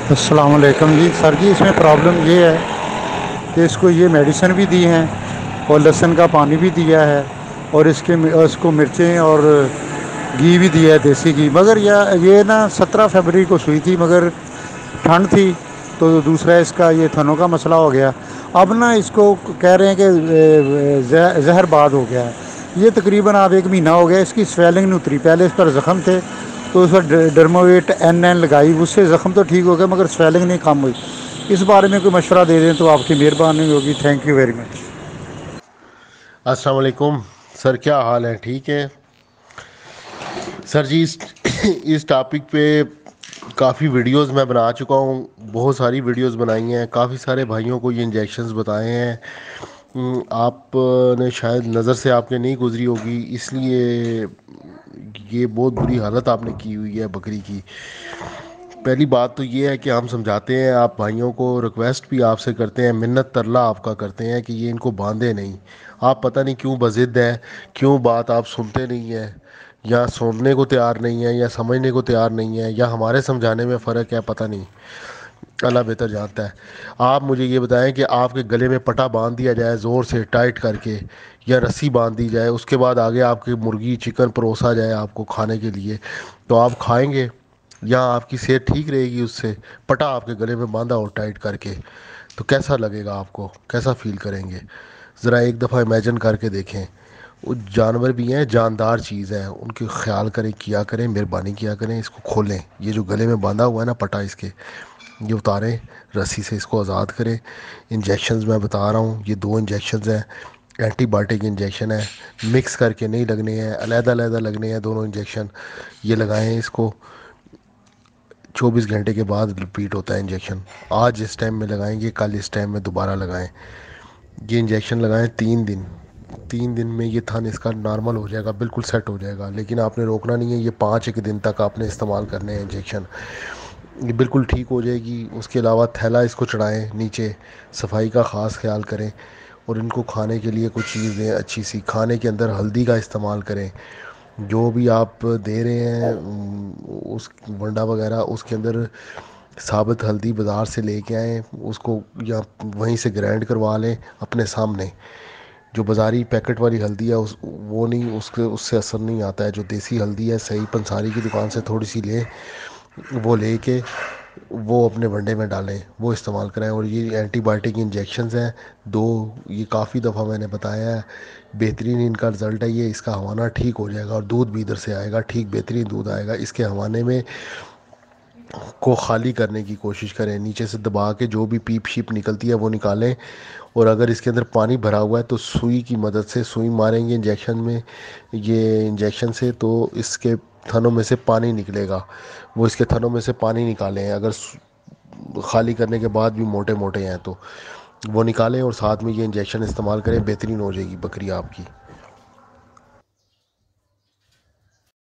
السلام علیکم جی سر جی، اس میں پرابلم یہ ہے کہ اس کو یہ میڈیسن بھی دی ہیں اور لہسن کا پانی بھی دیا ہے اور اس کو مرچیں اور گھی بھی دیا ہے، دیسی گھی، مگر یہ نا 17 فروری کو سوئی تھی، مگر ٹھنڈ تھی تو دوسرا اس کا یہ تھنوں کا مسئلہ ہو گیا۔ اب نا اس کو کہہ رہے ہیں کہ زہر باد ہو گیا ہے۔ یہ تقریباً آپ 1 مہینہ ہو گیا، اس کی سویلنگ نہیں اتری۔ پہلے اس پر زخم تھے تو اس پر ڈرمویٹ این لگائی، اس سے زخم تو ٹھیک ہو گیا مگر سویلنگ نہیں کم ہوئی۔ اس بارے میں کوئی مشورہ دے دیں تو آپ کی مہربانی ہوگی، تھینک یو ویری مچ۔ السلام علیکم سر، کیا حال ہے؟ ٹھیک ہے سر جی۔ اس ٹاپک پہ کافی ویڈیوز میں بنا چکا ہوں، بہت ساری ویڈیوز بنائی ہیں، کافی سارے بھائیوں کو یہ انجیکشنز بتائے ہیں۔ آپ نے شاید نظر سے آپ نے نہیں گزری ہوگی، اس لیے یہ بہت بری حالت آپ نے کی ہوئی ہے بکری کی۔ پہلی بات تو یہ ہے کہ ہم سمجھاتے ہیں آپ بھائیوں کو، ریکویسٹ بھی آپ سے کرتے ہیں، منت ترلا آپ کا کرتے ہیں کہ یہ ان کو باندھے نہیں۔ آپ پتہ نہیں کیوں بضد ہیں، کیوں بات آپ سنتے نہیں ہیں، یا سننے کو تیار نہیں ہے، یا سمجھنے کو تیار نہیں ہے، یا ہمارے سمجھانے میں فرق ہے، پتہ نہیں، اللہ بہتر جانتا ہے۔ آپ مجھے یہ بتائیں کہ آپ کے گلے میں پٹا باندھ دیا جائے زور سے ٹائٹ کر کے، یا رسی باندھ دی جائے، اس کے بعد آگے آپ کی مرغی چکن پروسا جائے آپ کو کھانے کے لیے، تو آپ کھائیں گے؟ یا آپ کی صحت ٹھیک رہے گی اس سے؟ پٹا آپ کے گلے میں باندھا ہو ٹائٹ کر کے تو کیسا لگے گا آپ کو؟ کیسا فیل کریں گے؟ ذرا ایک دفعہ امیجن کر کے دیکھیں۔ وہ جانور بھی ہیں، جاندار چیز ہے، ان کے خیال کریں، کیا کریں، مہربانی کیا کریں۔ اس کو کھولیں، یہ جو گلے میں باندھا ہوا ہے نا پٹا، اس کے یہ اتاریں رسی سے، اس کو آزاد کریں۔ انجیکشنز میں بتا رہا ہوں، یہ 2 انجیکشنز ہیں، اینٹی بایوٹک انجیکشن ہے، مکس کر کے نہیں لگنے ہیں، علیحدہ علیحدہ لگنے ہیں دونوں انجیکشن۔ یہ لگائیں اس کو، 24 گھنٹے کے بعد رپیٹ ہوتا ہے انجیکشن۔ آج اس ٹائم میں لگائیں گے، کل اس ٹائم میں دوبارہ لگائیں۔ یہ انجیکشن لگائیں 3 دن میں یہ تھن اس کا نارمل ہو جائے گا، بالکل سیٹ ہو جائے گا۔ لیکن آپ نے روکنا نہیں ہے، یہ 5 دن تک آپ نے استعمال کرنے ہیں انجیکشن، یہ بالکل ٹھیک ہو جائے گی۔ اس کے علاوہ تھیلا اس کو چڑھائیں نیچے، صفائی کا خاص خیال کریں، اور ان کو کھانے کے لیے کچھ چیز دیں اچھی سی۔ کھانے کے اندر ہلدی کا استعمال کریں، جو بھی آپ دے رہے ہیں اس ونڈا وغیرہ، اس کے اندر ثابت ہلدی بازار سے لے کے آئیں، اس کو یا وہیں سے گرائنڈ کروا لیں اپنے سامنے۔ جو بازاری پیکٹ والی ہلدی ہے وہ نہیں، اس سے اثر نہیں آتا ہے۔ جو دیسی ہلدی ہے، صحیح پنساری کی دکان سے تھوڑی سی لیں، وہ لے کے وہ اپنے ونڈے میں ڈالیں، وہ استعمال کریں۔ اور یہ اینٹی بایوٹک انجیکشنز ہیں 2، یہ کافی دفعہ میں نے بتایا ہے، بہترین ان کا رزلٹ ہے۔ یہ اس کا ہوانہ ٹھیک ہو جائے گا، اور دودھ بھی ادھر سے آئے گا، ٹھیک بہترین دودھ آئے گا۔ اس کے ہوانے میں کو خالی کرنے کی کوشش کریں، نیچے سے دبا کے جو بھی پیپ شیپ نکلتی ہے وہ نکالیں۔ اور اگر اس کے اندر پانی بھرا ہوا ہے تو سوئی کی مدد سے، سوئی ماریں گے انجیکشن میں، یہ انجیکشن سے، تو اس کے تھنوں میں سے پانی نکلے گا۔ وہ اس کے تھنوں میں سے پانی نکالیں، اگر خالی کرنے کے بعد بھی موٹے موٹے ہیں تو وہ نکالیں، اور ساتھ میں یہ انجیکشن استعمال کریں، بہترین ہو جائے گی بکری آپ کی۔